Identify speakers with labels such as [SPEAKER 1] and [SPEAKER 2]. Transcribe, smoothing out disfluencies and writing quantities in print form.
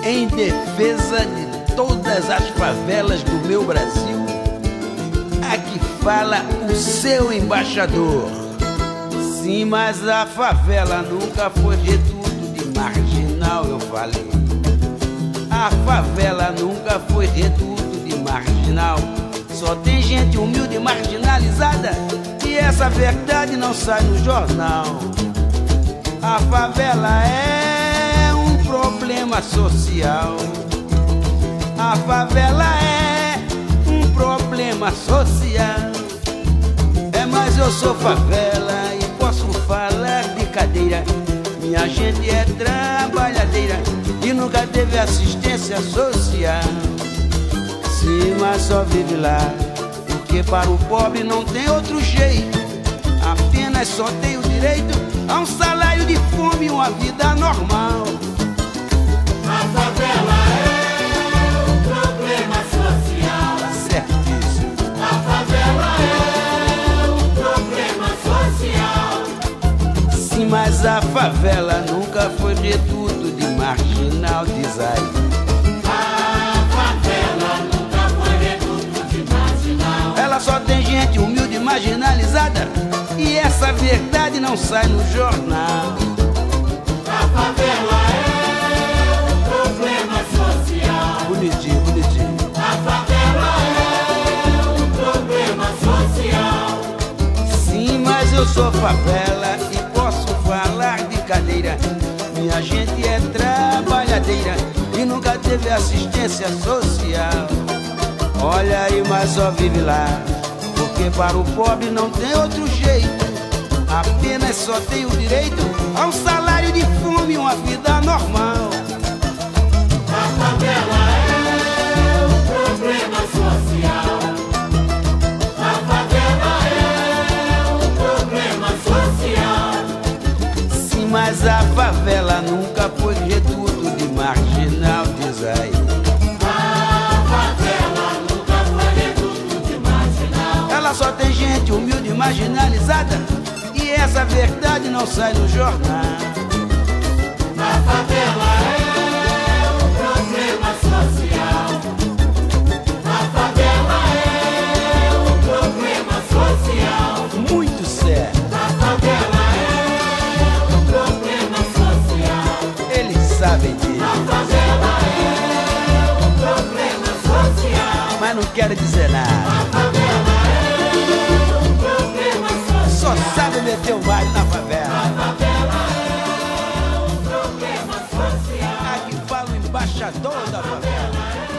[SPEAKER 1] em defesa de todas as favelas do meu Brasil. Aqui fala o seu embaixador. Sim, mas a favela nunca foi reduto de marginal, eu falei. A favela nunca foi reduto de marginal. Só tem gente humilde e marginalizada, e essa verdade não sai no jornal. A favela é um problema social. A favela é um problema social. É, mas eu sou favela e posso falar de cadeira. Minha gente é trabalhadeira e nunca teve assistência social. Sim, mas só vive lá, porque para o pobre não tem outro jeito. Apenas só tem o direito a um salário de fome e uma vida normal.
[SPEAKER 2] A favela é um problema social.
[SPEAKER 1] Certíssimo.
[SPEAKER 2] A favela é um problema social.
[SPEAKER 1] Sim, mas a favela nunca foi reduto de marginal, diz aí. Ela só tem gente humilde e marginalizada, e essa verdade não sai no jornal.
[SPEAKER 2] A favela é um problema social.
[SPEAKER 1] Bonitinho, bonitinho.
[SPEAKER 2] A favela é um problema social.
[SPEAKER 1] Sim, mas eu sou favela e posso falar de cadeira. Minha gente é trabalhadeira e nunca teve assistência social. Olha aí, mas só vive lá, porque para o pobre não tem outro jeito. Apenas só tem o direito a um salário de fome e uma vida normal.
[SPEAKER 2] A favela é um problema social. A favela é um problema social.
[SPEAKER 1] Sim, mas a favela nunca foi reduto de marginal, diz aí. Ela só tem gente humilde e marginalizada, e essa verdade não sai no jornal.
[SPEAKER 2] A favela é um problema social. A favela é um problema social.
[SPEAKER 1] Muito certo.
[SPEAKER 2] A favela é um problema social.
[SPEAKER 1] Eles sabem disso.
[SPEAKER 2] A favela é um problema social.
[SPEAKER 1] Mas não quero dizer nada.
[SPEAKER 2] A favela é um problema
[SPEAKER 1] Só
[SPEAKER 2] social.
[SPEAKER 1] sabe meter o baile na
[SPEAKER 2] A
[SPEAKER 1] favela.
[SPEAKER 2] favela é um problema social.
[SPEAKER 1] Aqui fala o embaixador da favela.